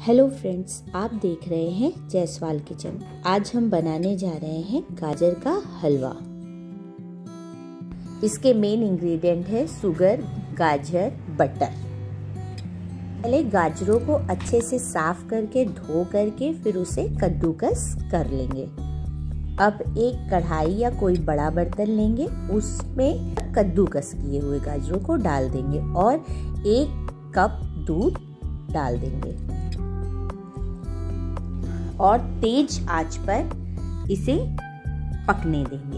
Hello friends, आप देख रहे हैं जायसवाल किचन। आज हम बनाने जा रहे हैं गाजर का हलवा। इसके मेन इंग्रेडिएंट है शुगर, गाजर, बटर। पहले गाजरों को अच्छे से साफ करके धो करके फिर उसे कद्दूकस कर लेंगे। अब एक कढ़ाई या कोई बड़ा बर्तन लेंगे, उसमें कद्दूकस किए हुए गाजरों को डाल देंगे और 1 कप दूध डाल देंगे और तेज आंच पर इसे पकने देंगे।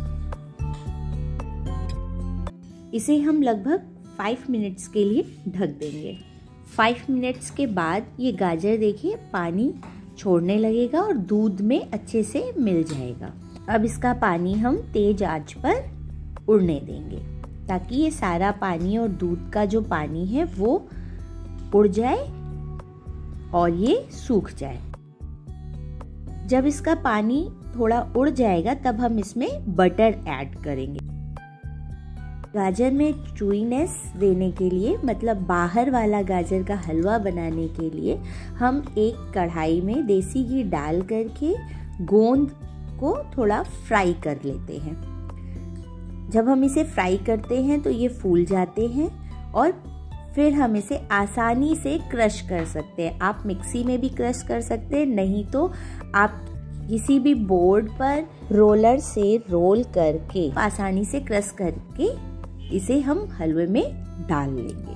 इसे हम लगभग 5 मिनट्स के लिए ढक देंगे। 5 मिनट्स के बाद ये गाजर देखिए पानी छोड़ने लगेगा और दूध में अच्छे से मिल जाएगा। अब इसका पानी हम तेज आंच पर उड़ने देंगे ताकि ये सारा पानी और दूध का जो पानी है वो उड़ जाए और ये सूख जाए। जब इसका पानी थोड़ा उड़ जाएगा तब हम इसमें बटर ऐड करेंगे। गाजर में चूईनेस देने के लिए, मतलब बाहर वाला गाजर का हलवा बनाने के लिए, हम एक कढ़ाई में देसी घी डाल करके गोंद को थोड़ा फ्राई कर लेते हैं। जब हम इसे फ्राई करते हैं तो ये फूल जाते हैं और फिर हम इसे आसानी से क्रश कर सकते हैं। आप मिक्सी में भी क्रश कर सकते हैं, नहीं तो आप किसी भी बोर्ड पर रोलर से रोल करके आसानी से क्रश करके इसे हम हलवे में डाल लेंगे।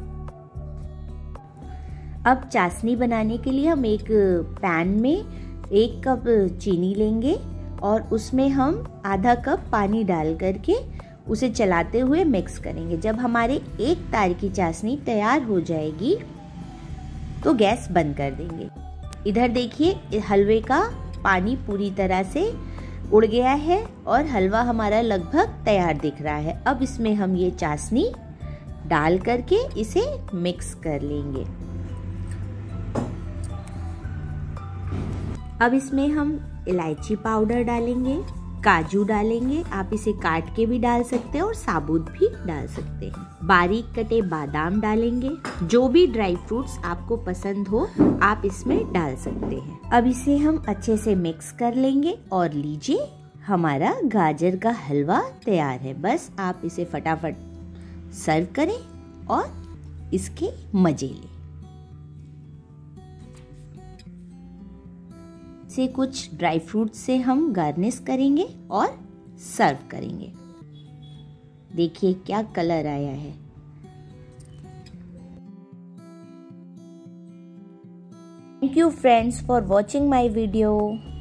अब चाशनी बनाने के लिए हम एक पैन में 1 कप चीनी लेंगे और उसमें हम आधा कप पानी डाल करके उसे चलाते हुए मिक्स करेंगे। जब हमारे 1 तार की चाशनी तैयार हो जाएगी तो गैस बंद कर देंगे। इधर देखिए हलवे का पानी पूरी तरह से उड़ गया है और हलवा हमारा लगभग तैयार दिख रहा है। अब इसमें हम ये चाशनी डाल करके इसे मिक्स कर लेंगे। अब इसमें हम इलायची पाउडर डालेंगे, काजू डालेंगे, आप इसे काट के भी डाल सकते हैं और साबुत भी डाल सकते हैं। बारीक कटे बादाम डालेंगे। जो भी ड्राई फ्रूट्स आपको पसंद हो आप इसमें डाल सकते हैं। अब इसे हम अच्छे से मिक्स कर लेंगे और लीजिए हमारा गाजर का हलवा तैयार है। बस आप इसे फटाफट सर्व करें और इसके मजे लें। से कुछ ड्राई फ्रूट से हम गार्निश करेंगे और सर्व करेंगे। देखिए क्या कलर आया है। Thank you friends for watching my video.